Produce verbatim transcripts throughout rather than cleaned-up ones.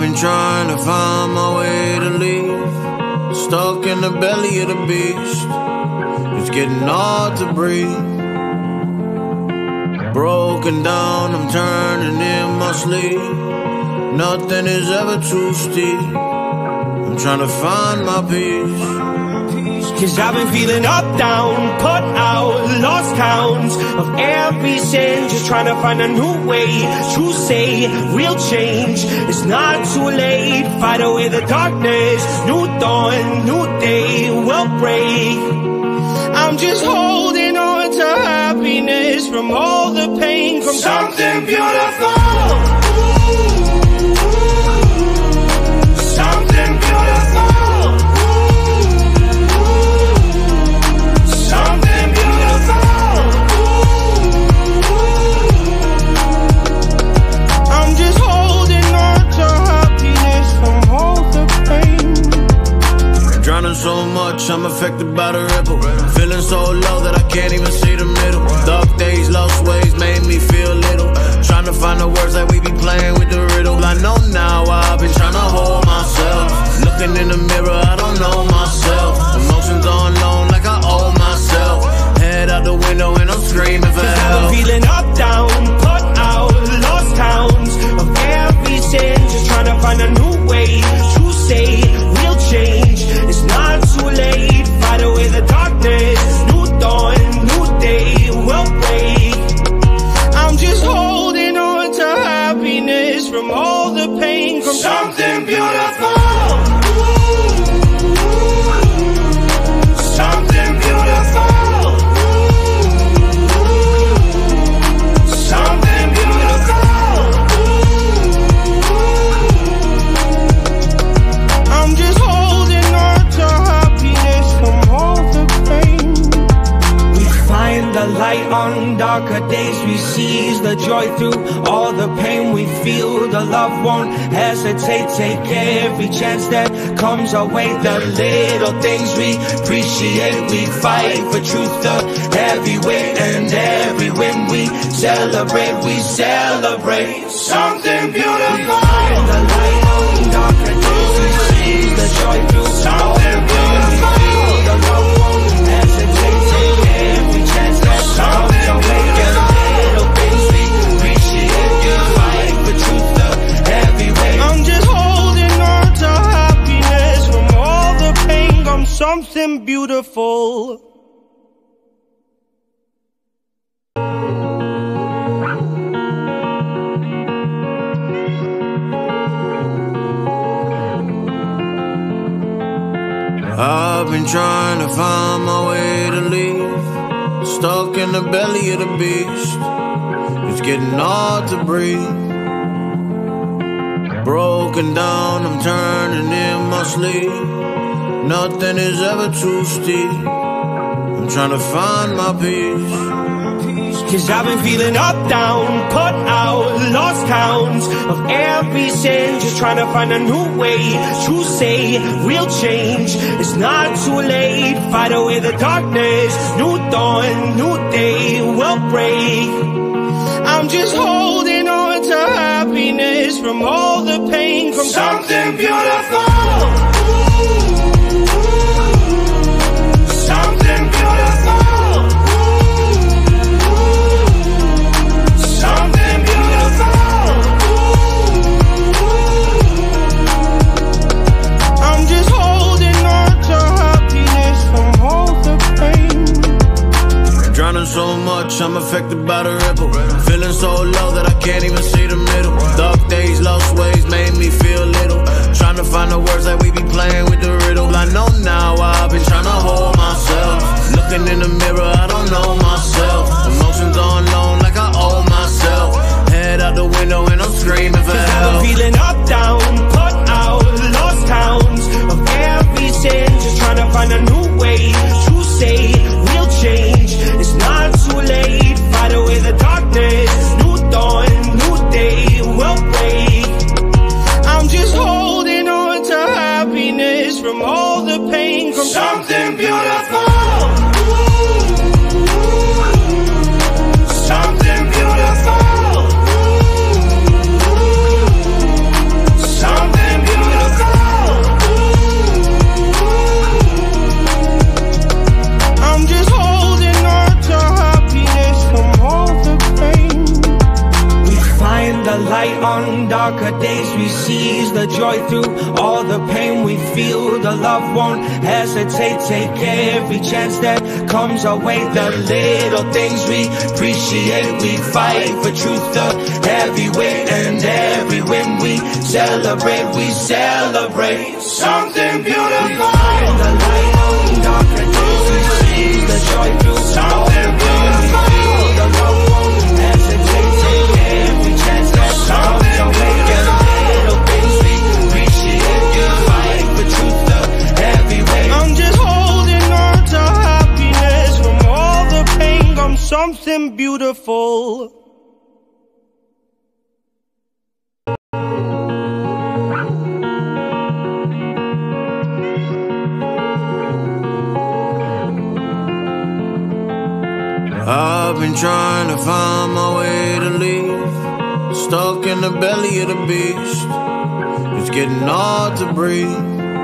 been trying to find my way to leave, stuck in the belly of the beast. It's getting hard to breathe. Broken down, I'm turning in my sleep. Nothing is ever too steep. I'm trying to find my peace. Cause I've been feeling up, down, put out, lost counts of every sin, just trying to find a new way to say real change. It's not too late, fight away the darkness. New dawn, new day will break. I'm just holding on to happiness from all the pain, from something beautiful. Something beautiful. Drowning so much, I'm affected by the ripple. Feeling so low that I can't even see the middle. Dark days, lost ways, made me feel little. Trying to find the words that we be playing with the riddle. I know now I've been trying to hold myself. Looking in the mirror, I don't know myself. Emotions on loan like I owe myself. Head out the window and I'm screaming for help. I've been feeling up, down, put out, lost counts of every sin, just trying to find a new way to say real change. It's not too late, fight away the darkness. New dawn, new day will break. I'm just holding on to happiness from all the pain, from something beautiful. Something beautiful. Something beautiful. I'm just holding on to happiness from all the pain. We find the light on darker days. We seize the joy through all the pain we feel. The love won't hesitate. Take every chance that comes our way. The little things we appreciate. We fight for truth, the heavy weight. And every win we celebrate. We celebrate something beautiful. We find the light on darker days. We seize the joy through something beautiful. The love won't hesitate. Take every chance that comes our way. The little things we appreciate. We fight for truth, the heavy weight. I'm just holding on to happiness from all the pain. From something beautiful. I've been trying to find my way to leave, stuck in the belly of the beast. It's getting hard to breathe. Broken down, I'm turning in my sleep. Nothing is ever too steep. I'm trying to find my peace. Cause I've been feeling up, down, put out, lost counts of every sin, just trying to find a new way to say real change. It's not too late, fight away the darkness. New dawn, new day will break. I'm just holding on to happiness from all the pain, from something beautiful. Something beautiful. Something beautiful. I'm just holding on to happiness from all the pain. Drowning so much, I'm affected by the ripple. Feeling so low that I can't even see the middle. Dark days, lost ways, made me feel little. Trying to find the words that we be playing with the riddle. I know now I've been trying to hold myself. Looking in the mirror, I don't know myself. Emotions on loan like I owe myself. Head out the window and I'm screaming for help. I've been feeling up, down, put out, lost counts of every sin, just trying to find a new way to say real change. It's not too late, fight away the darkness. New dawn, new day will break. I'm just holding on to happiness from all the pain, from something beautiful. Something beautiful. Something love won't hesitate. Take every chance that comes our way. The little things we appreciate. We fight for truth, the heavyweight. And every win we celebrate. We celebrate something beautiful. We find the light on darker days. We see the joy through something beautiful. The love won't hesitate. Take every chance that comes our way. The little things we appreciate. We fight for truth, the heavyweight. I'm just holding on to happiness from all the pain. I'm something beautiful. I've been trying to find my way to leave, stuck in the belly of the beast. It's getting hard to breathe.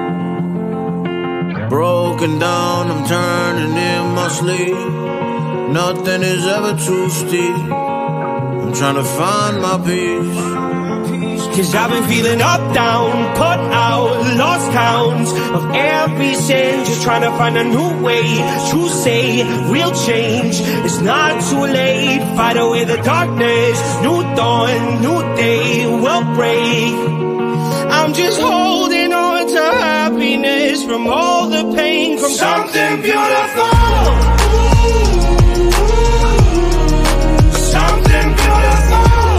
Broken down, I'm turning in my sleep. Nothing is ever too steep. I'm trying to find my peace. Cause I've been feeling up, down, put out, lost counts of every sin. Just trying to find a new way to say real change. It's not too late, fight away the darkness. New dawn, new day will break. I'm just holding on to happiness from all the pain. From something beautiful. Something beautiful.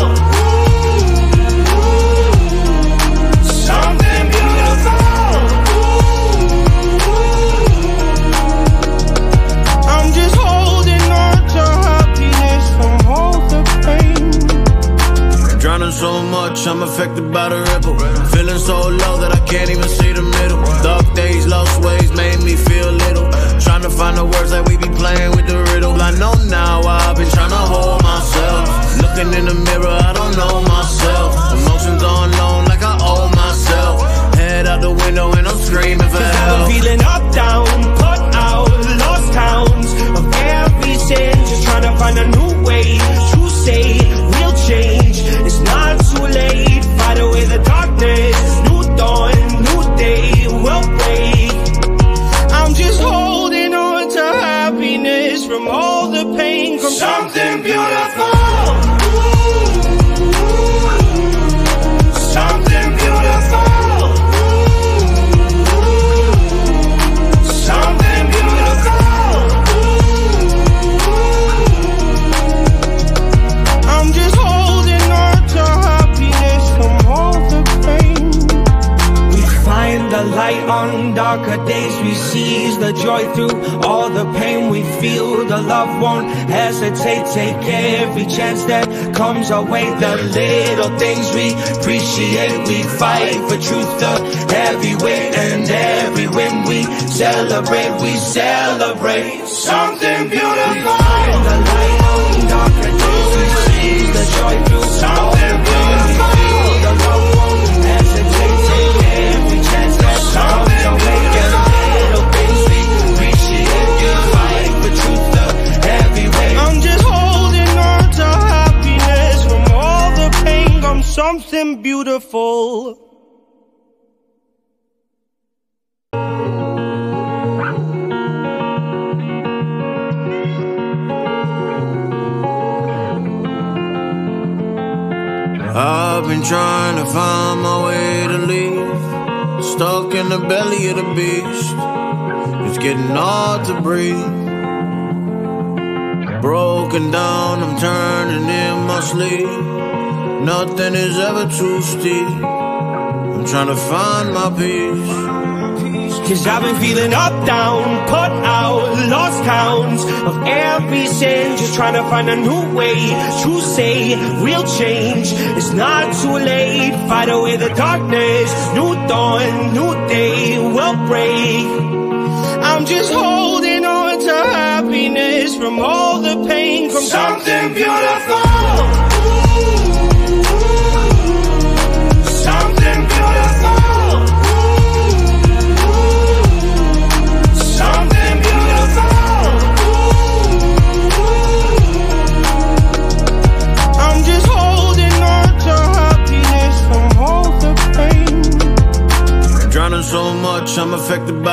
Drowning so much, I'm affected by the ripple. Feeling so low that I can't even see the middle. Dark days, lost ways, made me feel little. Trying to find the words that we be playing with the riddle. I know now I've been trying to hold myself. Looking in the mirror, I don't know myself. Emotions on loan like I owe myself. Head out the window and I'm screaming for help. I've been feeling up, down, put out, lost counts of every sin. Just trying to find a new way to say real change. It's not too late, fight away the darkness. New dawn, new day will break. I'm just holding on to happiness from all the pain. From something beautiful. Something beautiful. Something beautiful. I'm just holding on to happiness from all the pain. We find the light on darker days. We seize the joy through all the pain. We feel the love won't hesitate. Take every chance that comes our way. The little things we appreciate. We fight for truth, the heavyweight. And every win we celebrate. We celebrate something beautiful. We find the light on darker days. We seize the joy through something beautiful. The love won't hesitate. Take every chance that comes our way. The little things we appreciate. We fight for truth, the heavyweight. I'm just holding on to happiness from all the pain. I'm something beautiful. I've been trying to find my way to leave, stuck in the belly of the beast. It's getting hard to breathe. Broken down, I'm turning in my sleep. Nothing is ever too steep. I'm trying to find my peace. Cause I've been feeling up, down, put out, lost counts of every sin. Just trying to find a new way to say real change. It's not too late, fight away the darkness. New dawn, new day will break. I'm just holding on to happiness from all the pain. From something beautiful. Something beautiful. Something beautiful. I'm just holding on to happiness from all the pain. Drowning so much, I'm affected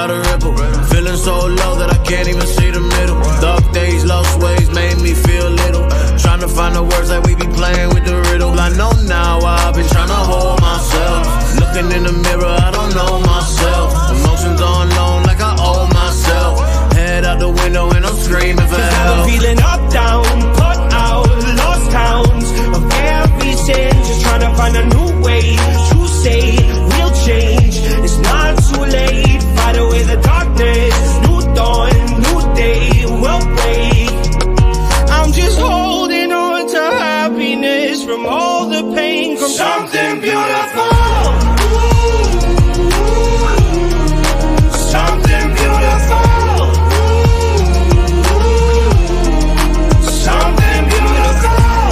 low that I can't even see the middle. Dark days, lost ways made me feel little. Trying to find the words that we be playing with the riddle. I know now why I've been trying to hold myself. Looking in the mirror, I don't know myself. Emotions on loan like I owe myself. Head out the window and I'm screaming for help. I've been feeling up, down, put out, lost towns of every sin. Just trying to find a new way to say we'll change. It's not too late, fight away the darkness. New dawn, new day will break. I'm just holding on to happiness from all the pain, from something beautiful. Something beautiful. Something beautiful.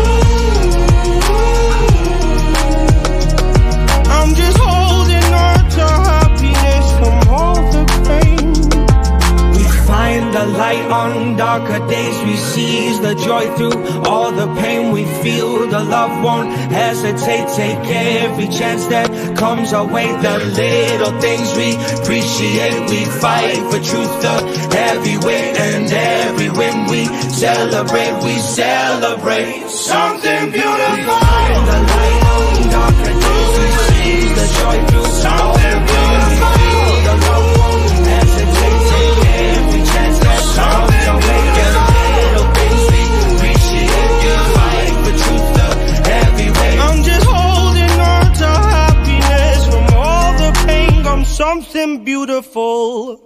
I'm just holding on to happiness from all the pain. We find the light on darker days. We seize the joy through all the pain we feel. The love won't hesitate. Take every chance that comes our way. The little things we appreciate. We fight for truth, the heavy weight. And every win we celebrate. We celebrate something beautiful. We find the light on darker days. We seize the joy through something beautiful. The love won't hesitate. Take every chance that comes our way. The little things we appreciate. We fight for truth, the heavy weight. I'm just holding on to happiness from all the pain. I'm something beautiful.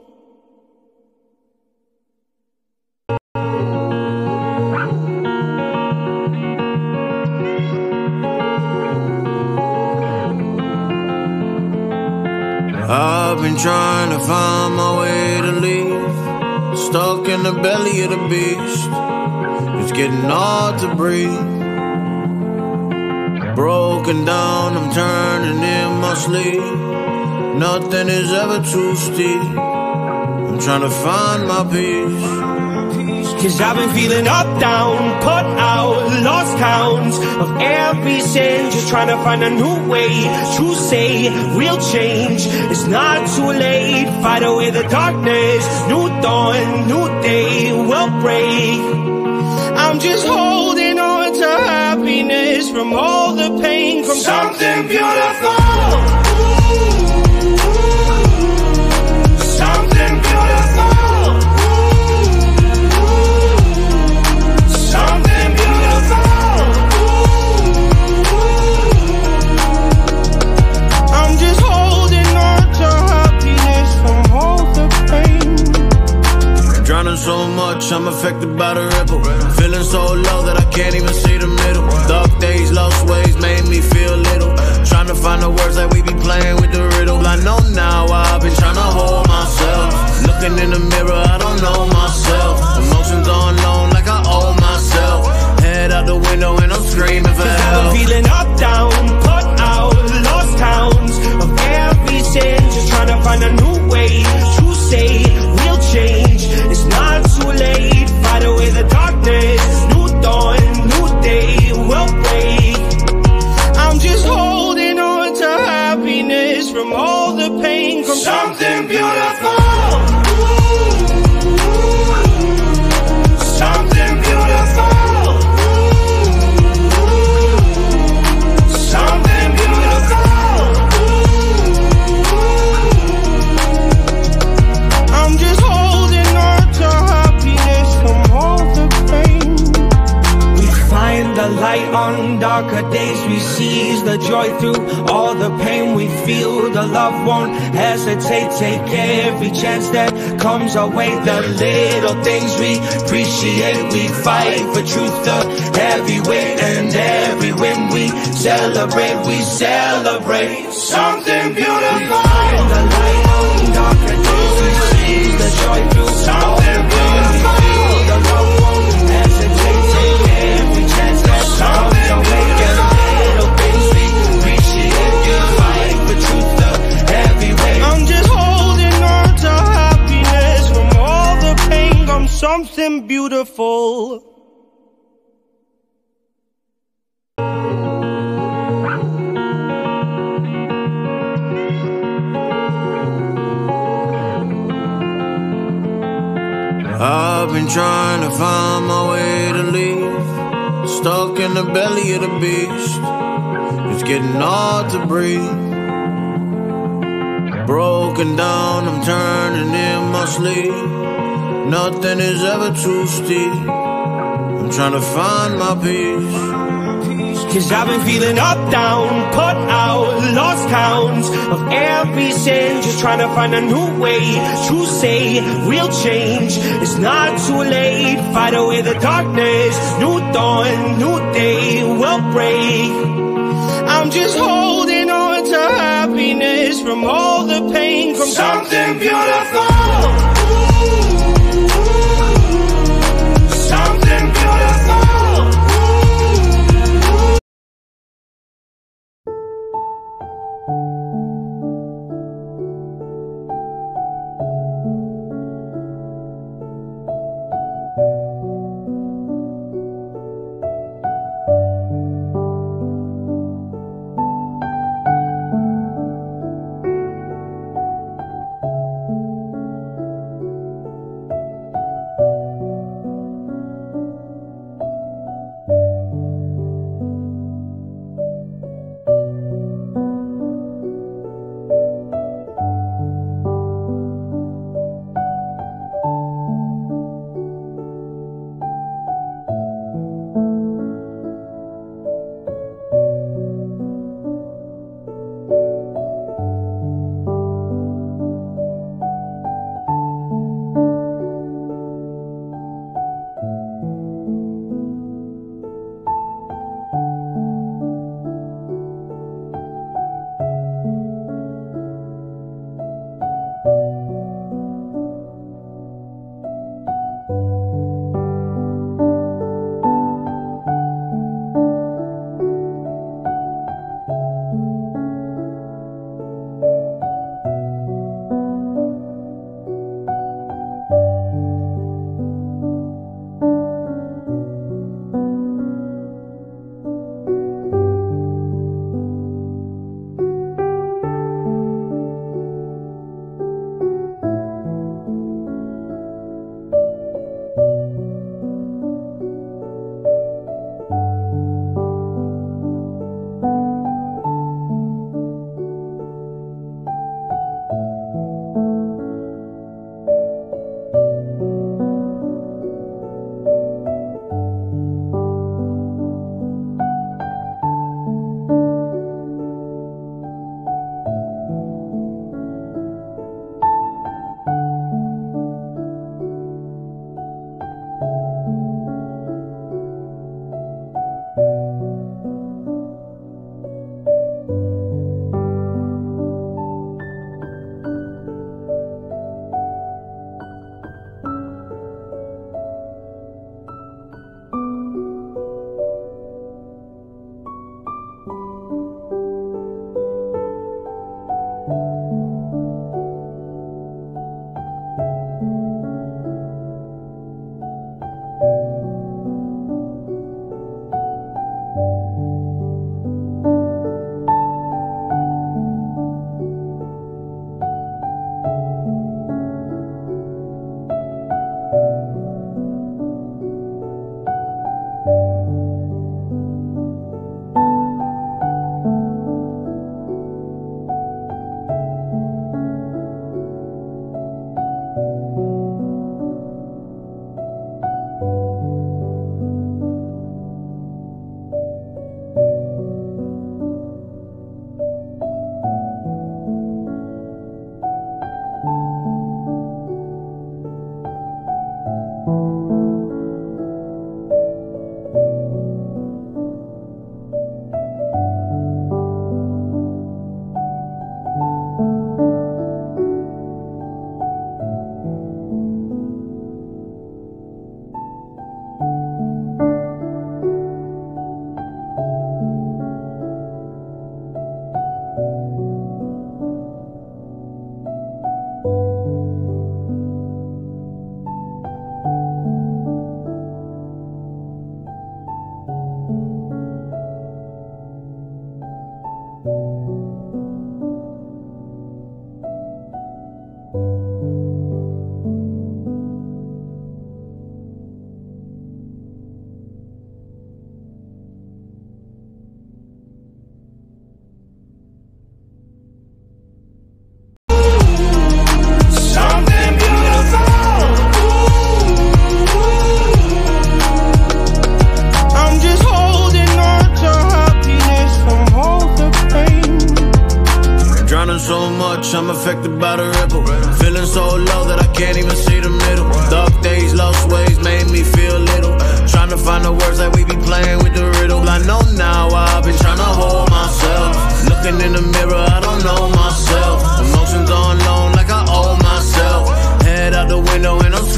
I've been trying to find my way to leave. Stuck in the belly of the beast. It's getting hard to breathe. Broken down, I'm turning in my sleep. Nothing is ever too steep. I'm trying to find my peace. Cause I've been feeling up, down, put out, lost counts of every sin. Just trying to find a new way to say real change. It's not too late, fight away the darkness. New dawn, new day will break. I'm just holding on to happiness from all the pain, from something beautiful. Something beautiful. Something beautiful. I'm just holding on to happiness from all the pain. Drowning so much, I'm affected by the ripple. Feeling so low that I can't even see the middle. Dark days, lost ways made me feel little. Trying to find the words that we be playing with the riddle. I know now why I've been trying to hold myself. Looking in the mirror, I don't know myself. Emotions on loan like I owe myself. Head out the window and I'm screaming for help. I've been feeling up, down, put out, lost towns of every sin. Just trying to find a new way to say we'll change. It's not too late, fight away the darkness. New dawn, new day will break. I'm just holding on to happiness from all the pain, from something beautiful. Something beautiful. Something beautiful. I'm just holding on to happiness from all the pain. We find the light on darker days. We seize the joy through all the pain we feel. The love won't hesitate. Take every chance that comes our way. The little things we appreciate. We fight for truth, the heavy weight. And every win we celebrate. We celebrate something beautiful. We find the light on darker days. We seize the joy through something beautiful. The love won't hesitate. Take every chance that comes our way. The little things we appreciate. We fight for truth, the heavy weight. I'm just holding on to happiness from all the pain. I'm something beautiful. I've been trying to find my way to leave, stuck in the belly of the beast. It's getting hard to breathe. Broken down, I'm turning in my sleep. Nothing is ever too steep. I'm trying to find my peace. Cause I've been feeling up, down, put out, lost counts of every sin. Just trying to find a new way to say real change. It's not too late, fight away the darkness. New dawn, new day will break. I'm just holding on to happiness from all the pain, from something beautiful. Something beautiful.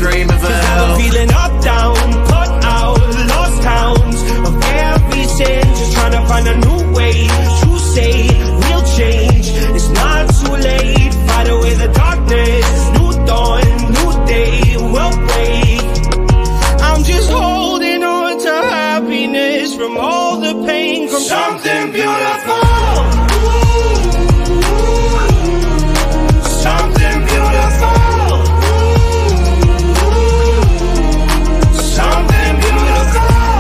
screaming for help. I've been feeling up, down, put out, lost towns of every sin, just trying to find a new way to say real change. It's not too late, fight away the darkness. New dawn, new day will break. I'm just holding on to happiness from all the pain, from something beautiful. Something beautiful. Something beautiful.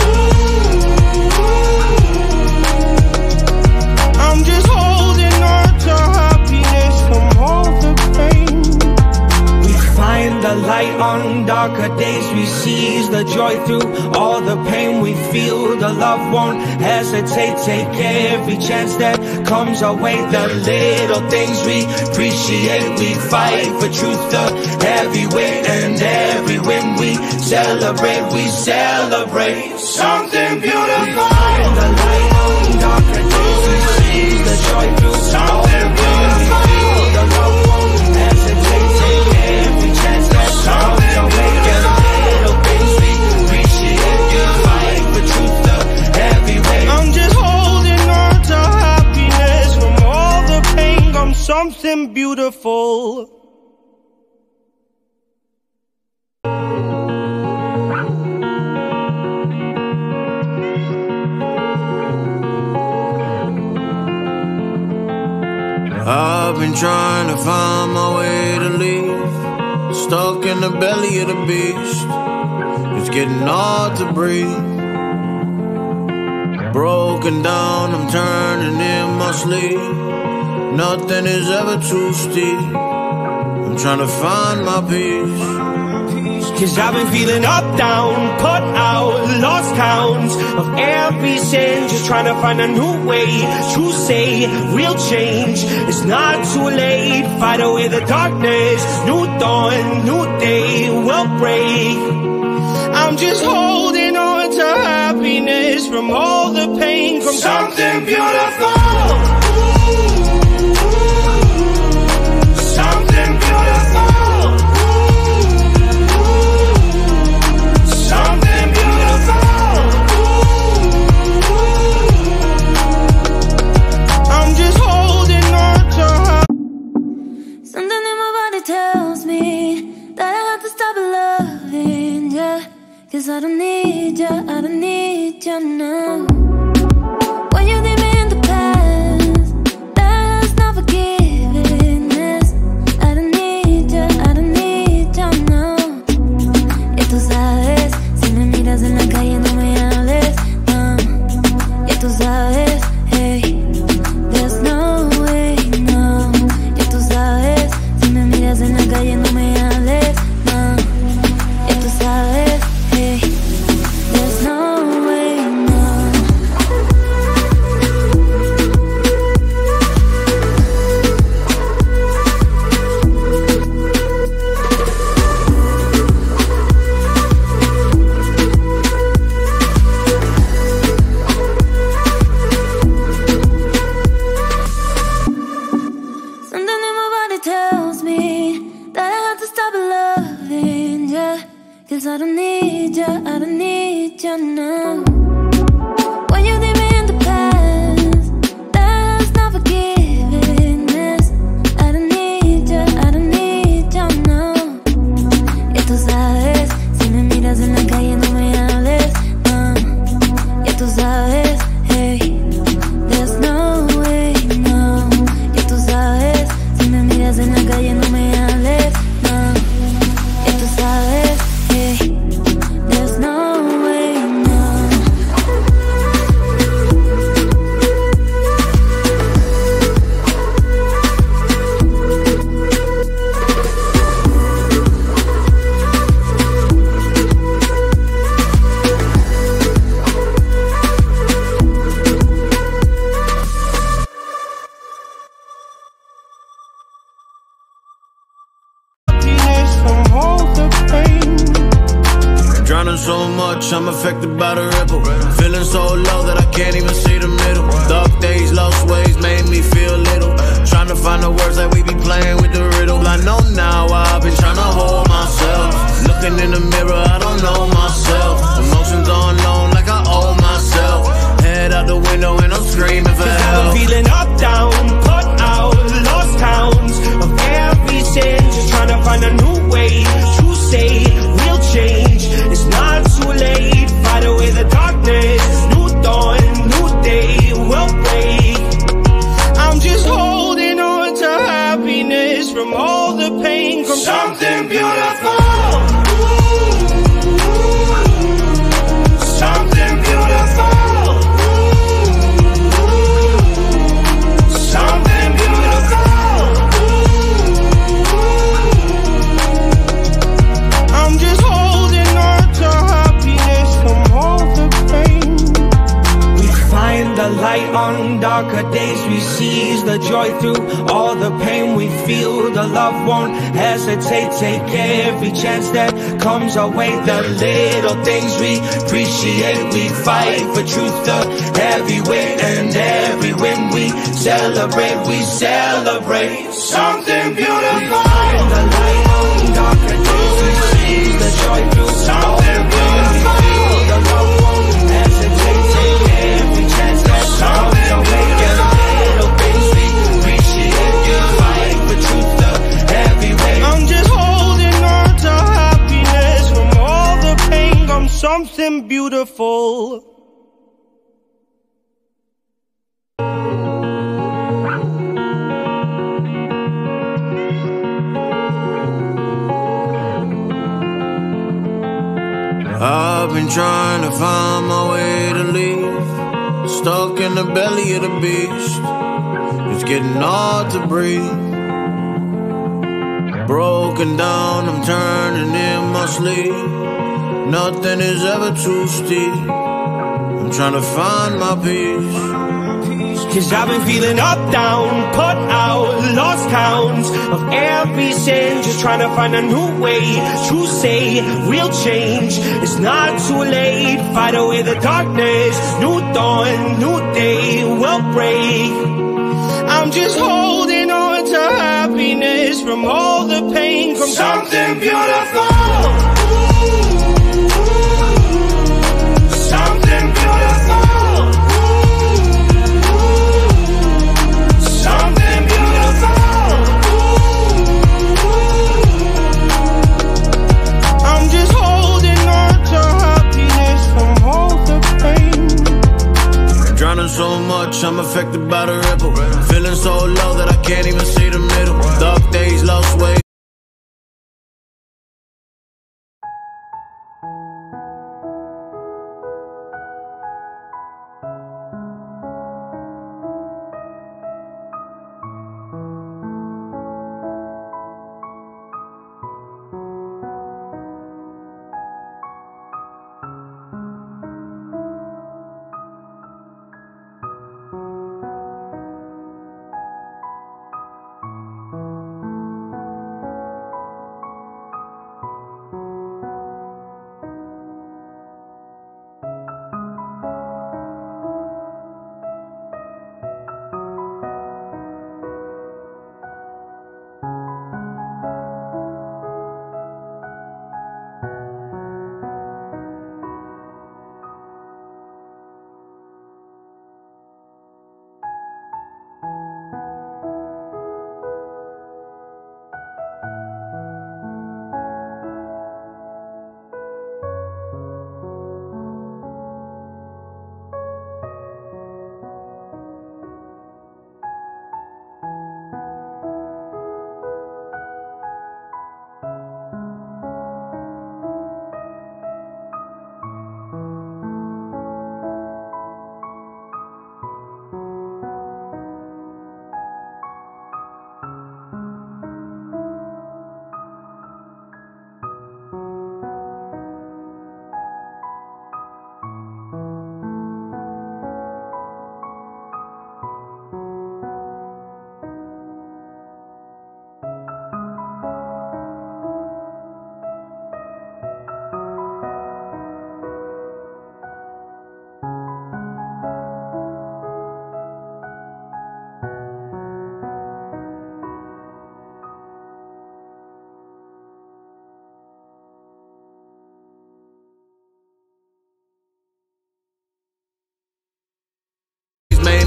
I'm just holding on to happiness from all the pain. We find the light on darker days. We seize the joy through all the pain we feel. The love won't hesitate. Take every chance that comes our way. The little things we appreciate. We fight for truth, the heavy weight. And every win we celebrate. We celebrate something beautiful. We find the light on darker days. We seize the joy through something beautiful. The love won't hesitate. Take every chance that comes our way. The little things we appreciate. We fight for truth, the heavy weight. I'm just holding on to happiness from all the pain. I'm something beautiful. I've been trying to find my way to leave, stuck in the belly of the beast. It's getting hard to breathe. Broken down, I'm turning in my sleep. Nothing is ever too steep. I'm trying to find my peace. Cause I've been feeling up, down, put out, lost towns of every sin, just trying to find a new way to say real change. It's not too late, fight away the darkness. New dawn, new day will break. I'm just holding on to happiness from all the pain, from something beautiful. Something beautiful. Something beautiful. I'm just holding on to her. Something in my body tells me that I have to stop loving ya. Cause I don't need ya, I don't need ya now. When you leave me in the past, that's not forgiveness. I don't need ya, I don't need ya now. Ya tú sabes, si me miras en la calle no me hables, no. Ya tú sabes, hey, there's no way, no. Ya tú sabes, si me miras en la calle no me hables, no. Ya tú sabes, hey, there's no way, no. Something in my body tells me that I have to stop loving ya. Cause I don't need ya, I don't need ya now. When you leave me in the past, that's not forgiveness. I don't need ya, I don't need ya now. Ya tú sabes, si me miras en la calle no me hables, no. Ya tú sabes, hey, there's no way, no. Ya tú sabes, si me miras en la calle no me hables, no. Ya tú sabes, hey, there's no way, no. Happiness from all the pain. Drowning so much, I'm affected by the ripple. Feeling so low that I can't even see the middle. Dark days, lost ways, made me feel little. Trying to find the words that we be playing with the riddle. I know now I've been trying to hold myself. in the mirror, I don't know myself. Emotions on loan like I owe myself. Head out the window and I'm screaming for help. I'm feeling up, down, put out, lost towns of every sin. Just trying to find a new way to say we'll change. It's not too late, fight away the darkness. New dawn, new day will break. I'm just holding on to happiness from all the pain, from something beautiful. Something beautiful. Something beautiful. I'm just holding on to happiness from all the pain. We find the light on darker days. We seize the joy through all the pain we feel. The love won't hesitate. Take every chance that comes our way. The little things we appreciate. We fight for truth, the heavy weight. And every win we celebrate. We celebrate something beautiful. We find the light on darker days. We seize the joy through something beautiful. The love won't hesitate. Take every chance that comes our way. Something beautiful. I've been trying to find my way to leave. Stuck in the belly of the beast. It's getting hard to breathe. Broken down, I'm turning in my sleep. Nothing is ever too steep. I'm trying to find my peace. Cause I've been feeling up, down, put out, lost counts of every sin. Just trying to find a new way to say we'll change. It's not too late, fight away the darkness. New dawn, new day will break. I'm just holding on to happiness from all the pain, from something beautiful. Something beautiful. Something beautiful. I'm just holding on to happiness from all the pain. Drowning so much, I'm affected by the ripple. Feeling so low that I can't even see the middle. Dark days, lost ways.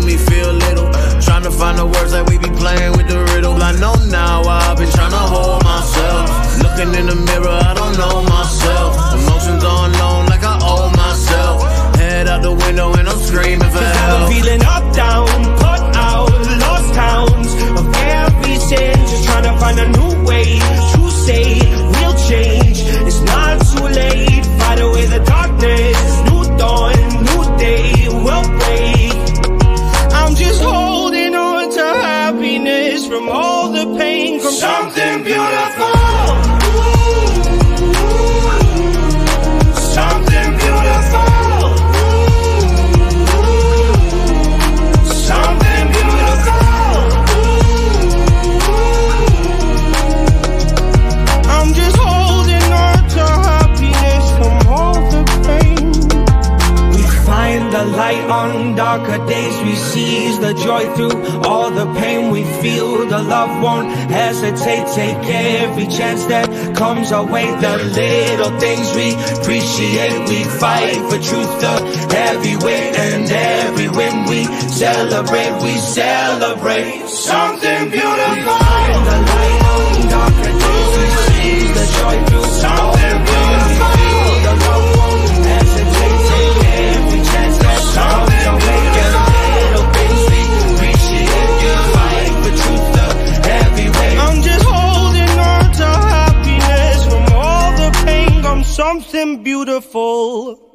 me feel little. Trying to find the words that we be playing with the riddle. I know now I've been trying to hold myself. Looking in the mirror, I don't know myself. Emotions on loan like I owe myself. Head out the window and I'm screaming for help. I've been feeling up, down, put out, lost towns of every sin. Just trying to find a new way to say we'll change. It's not too late, fight away the darkness. New dawn, new day, will break. I'm just holding on to happiness from all the pain, from something beautiful. Something beautiful. Something beautiful. I'm just holding on to happiness from all the pain. We find the light on darker days. We seize the joy through all the pain we feel. The love won't hesitate. Take every chance that comes our way. The little things we appreciate. We fight for truth, the heavy weight. And every win we celebrate. We celebrate something beautiful. We find the light on darker days. We seize the joy through something beautiful. The love won't hesitate. Take every chance that comes our way. I'm just holding on to happiness from all the pain. I'm something beautiful.